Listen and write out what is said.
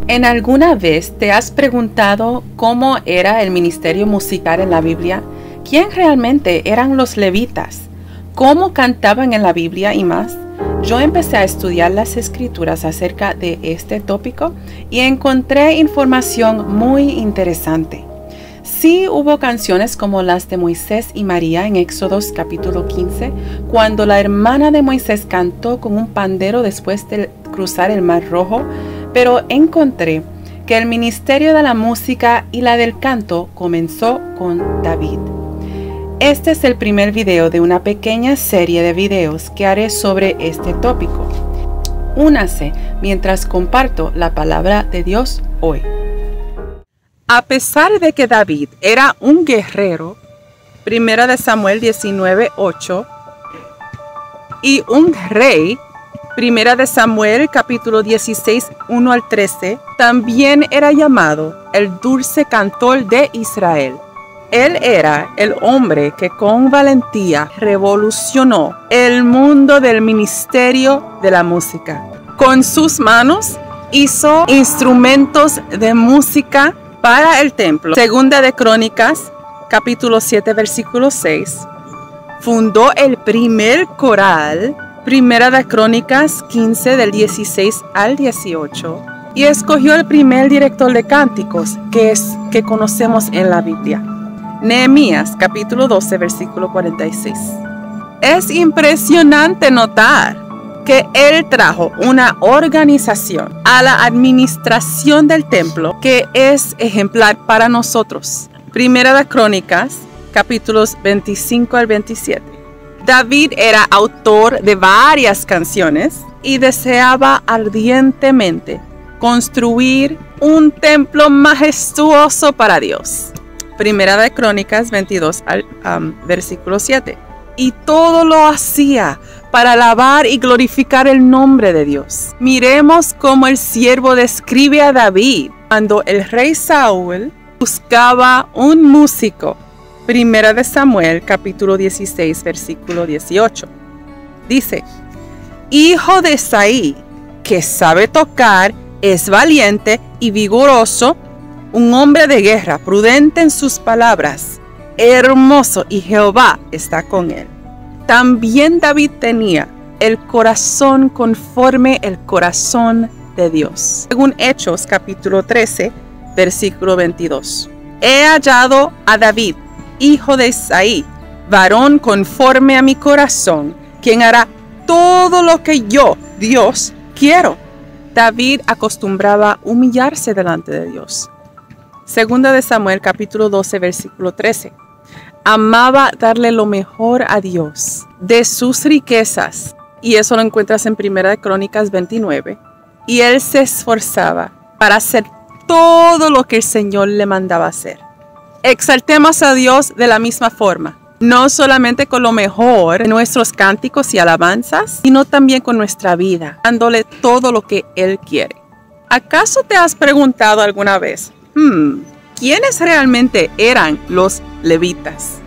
¿En alguna vez te has preguntado cómo era el ministerio musical en la Biblia? ¿Quién realmente eran los levitas? ¿Cómo cantaban en la Biblia y más? Yo empecé a estudiar las escrituras acerca de este tópico y encontré información muy interesante. Sí hubo canciones como las de Moisés y María en Éxodos capítulo 15, cuando la hermana de Moisés cantó con un pandero después de cruzar el Mar Rojo, pero encontré que el ministerio de la música y la del canto comenzó con David. Este es el primer video de una pequeña serie de videos que haré sobre este tópico. Únase mientras comparto la palabra de Dios hoy. A pesar de que David era un guerrero, 1 Samuel 19:8, y un rey, 1 Samuel capítulo 16, 1 al 13, también era llamado el dulce cantor de Israel. Él era el hombre que con valentía revolucionó el mundo del ministerio de la música. Con sus manos hizo instrumentos de música para el templo. Segunda de Crónicas, capítulo 7, versículo 6. Fundó el primer coral. Primera de Crónicas 15, del 16 al 18. Y escogió el primer director de cánticos que conocemos en la Biblia. Nehemías, capítulo 12, versículo 46. Es impresionante notar que él trajo una organización a la administración del templo que es ejemplar para nosotros. Primera de Crónicas, capítulos 25 al 27. David era autor de varias canciones y deseaba ardientemente construir un templo majestuoso para Dios. Primera de Crónicas 22 al versículo 7. Y todo lo hacía para alabar y glorificar el nombre de Dios. Miremos cómo el siervo describe a David cuando el rey Saúl buscaba un músico. Primera de Samuel, capítulo 16, versículo 18. Dice: hijo de Isaí, que sabe tocar, es valiente y vigoroso, un hombre de guerra, prudente en sus palabras, hermoso, y Jehová está con él. También David tenía el corazón conforme el corazón de Dios. Según Hechos, capítulo 13, versículo 22. He hallado a David, hijo de Isaí, varón conforme a mi corazón, quien hará todo lo que yo, Dios, quiero. David acostumbraba humillarse delante de Dios. Segunda de Samuel, capítulo 12, versículo 13. Amaba darle lo mejor a Dios de sus riquezas, y eso lo encuentras en Primera de Crónicas 29. Y él se esforzaba para hacer todo lo que el Señor le mandaba hacer. Exaltemos a Dios de la misma forma, no solamente con lo mejor de nuestros cánticos y alabanzas, sino también con nuestra vida, dándole todo lo que Él quiere. ¿Acaso te has preguntado alguna vez, ¿quiénes realmente eran los levitas?